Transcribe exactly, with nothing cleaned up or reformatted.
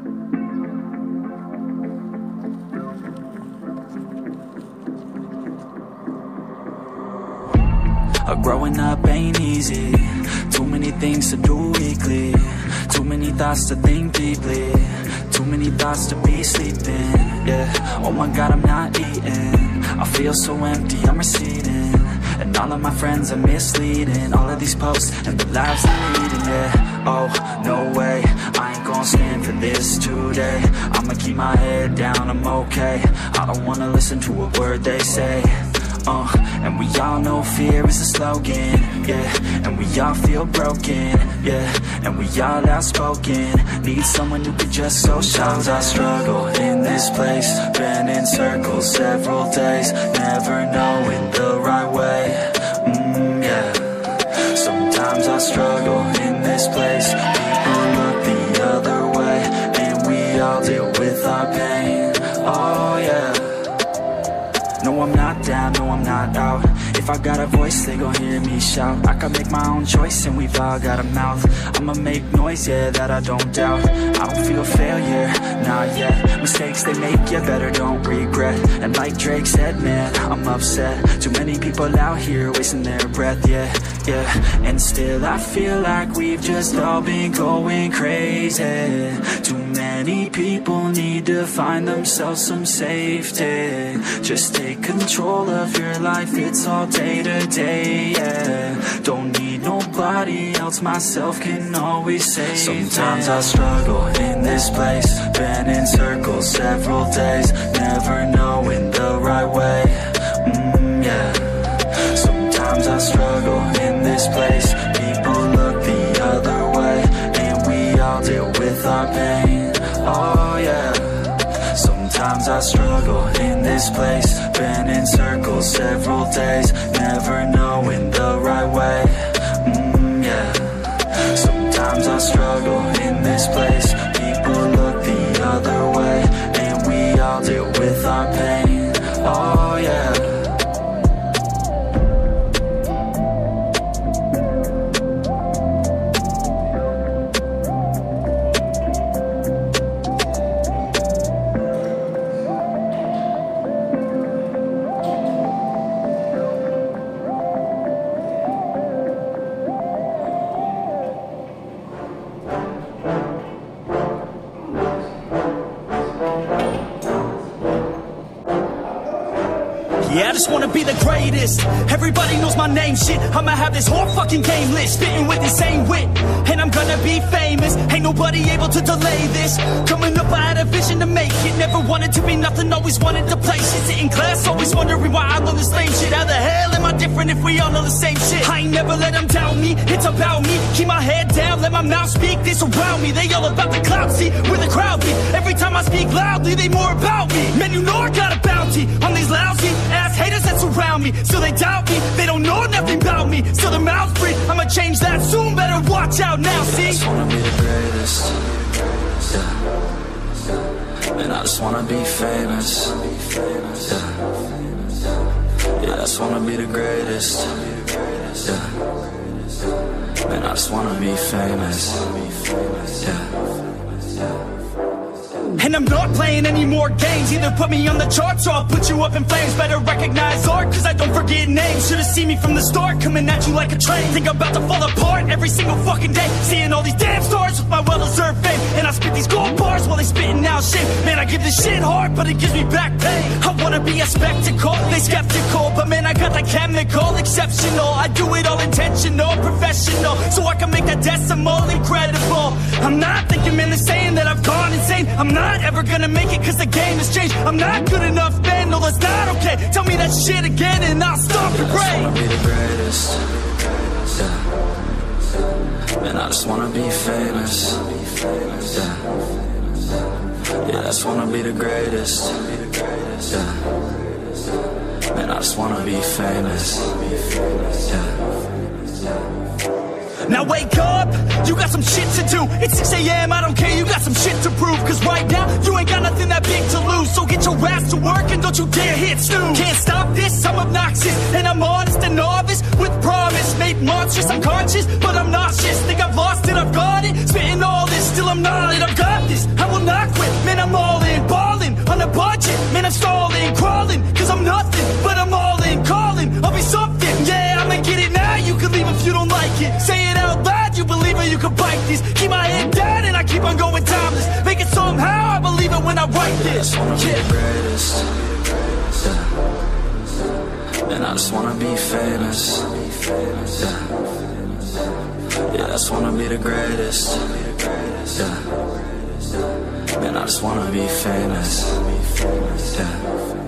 Uh, growing up ain't easy. Too many things to do weekly. Too many thoughts to think deeply. Too many thoughts to be sleeping. Yeah, oh my God, I'm not eating. I feel so empty, I'm receding. And all of my friends are misleading. All of these posts and the lives I'm leading. Yeah, oh, no way, I ain't gon' stand for this today. I'ma keep my head down, I'm okay. I don't wanna listen to a word they say. Uh, and we all know fear is a slogan, yeah. And we all feel broken, yeah. And we all outspoken. Need someone who could just so Sometimes I struggle in this place. Been in circles several days. Never knowing the right way, mm, yeah. Sometimes I struggle in this place. People look the other way. And we all deal with our pain, oh yeah. No, I'm not down, no, I'm not out. If I got a voice, they gon' hear me shout. I can make my own choice and we've all got a mouth. I'ma make noise, yeah, that I don't doubt. I don't feel failure, not yet. Mistakes they make, you better don't regret. And like Drake said, man, I'm upset. Too many people out here wasting their breath, yeah, yeah. And still I feel like we've just all been going crazy. Too many people need to find themselves some safety. Just take control of your life, it's all day to day, yeah. Don't need nobody else, myself can always save. Sometimes I struggle in this place. Been in circles several days. Never knowing the right way, mm, yeah. Sometimes I struggle in this place. People look the other way. And we all deal with our pain, oh yeah. Sometimes I struggle in this place. Been in circles several days. Never knowing the right way, mm, yeah. Sometimes I struggle in this place. People look the other way. And we all deal with our pain, oh yeah. Yeah, I just wanna be the greatest. Everybody knows my name, shit. I'ma have this whole fucking game list, spitting with insane wit. And I'm gonna be famous, ain't nobody able to delay this. Coming up, I had a vision to make it. Never wanted to be nothing, always wanted to play shit. Sit in class, always wondering why I love this lame shit. How the hell am I different if we all know the same shit? I ain't never let them doubt me, it's about me. Keep my head down, let my mouth speak. They surround me, they all about the clout, see where the crowd be. Every time I speak loudly, they more about me. Man, you know I got a bounty on these lousy ass haters that surround me. Still they doubt me, they don't know nothing about me. Still their mouths free, I'ma change that soon. Better watch out now, see? I just wanna be the greatest, yeah. And I just wanna be famous, yeah. Yeah, I just wanna be the greatest, yeah. And I just wanna be famous, yeah. And I'm not playing any more games. Either put me on the charts or I'll put you up in flames. Better recognize art, cause I don't forget names. Should've seen me from the start, coming at you like a train. Think I'm about to fall apart every single fucking day. Seeing all these damn stars with my well-deserved fame. And I spit these gold bars while they spitting out shit. Man, I give this shit hard, but it gives me back pain. I wanna be a spectacle, they skeptical. But man, I got like chemical, exceptional. I do it all intentional, professional. So I can make that decimal incredible. I'm not thinking, man, they're saying that I've gone insane. I'm not ever gonna make it cause the game has changed. I'm not good enough, man, no that's not okay. Tell me that shit again and I'll stop your brain. I just wanna be the greatest, yeah. And I just wanna be famous, yeah. Yeah, I just wanna be the greatest, yeah. And I just wanna be famous, yeah. Now wake up, you got some shit to do. It's six A M, I don't care, you got some shit to prove. Cause right now, you ain't got nothing that big to lose. So get your ass to work and don't you dare hit snooze. Can't stop this, I'm obnoxious. And I'm honest and novice with promise. Made monstrous, I'm conscious, but I'm nauseous. Think I've lost it, I've got it. Spitting all this, still I'm not it, I've got this. I will will not quit. Man, I'm all in, ballin', on a budget. Man, I'm stalling, crawling, cause I'm nothing, but I'm all in, calling, I'll be something. Yeah, I'ma get it now, you can leave if you don't like it. Say it out loud, you believe it, you can bite this. Keep my head down and I keep on going timeless. Make it somehow, I believe it when I write this. I just wanna Yeah. be the greatest. Yeah. And I just wanna be famous. Yeah. Yeah, I just wanna be the greatest. Yeah. Man, I just wanna be famous. Yeah.